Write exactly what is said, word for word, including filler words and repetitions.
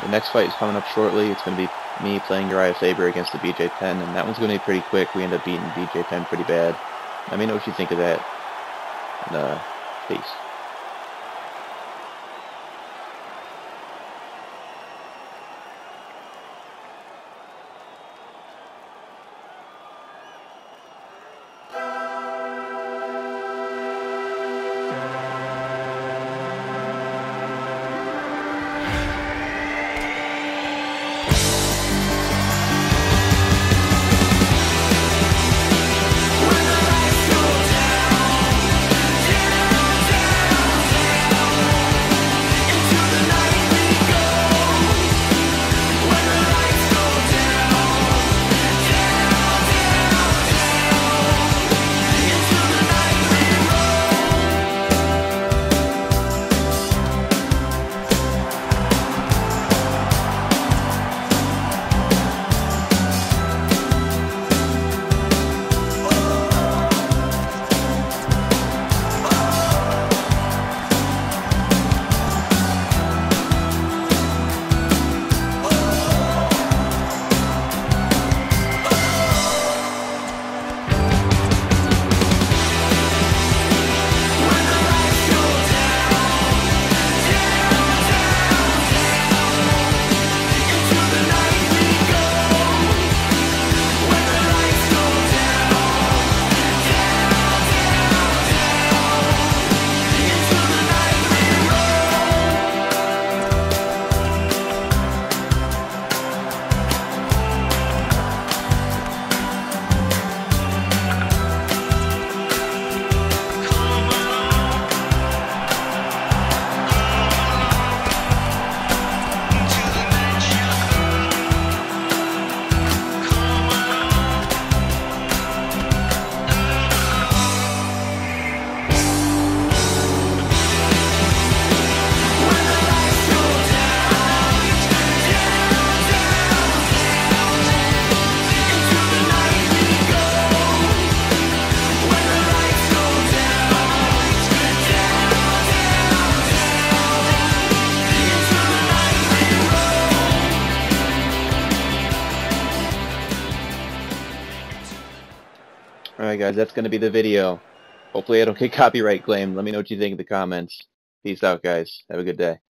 next fight is coming up shortly. It's going to be me playing Uriah Faber against the B J Penn, and that one's going to be pretty quick. We end up beating B J Penn pretty bad. Let me know what you think of that. And, uh, peace. Alright guys, that's going to be the video. Hopefully I don't get copyright claimed. Let me know what you think in the comments. Peace out guys. Have a good day.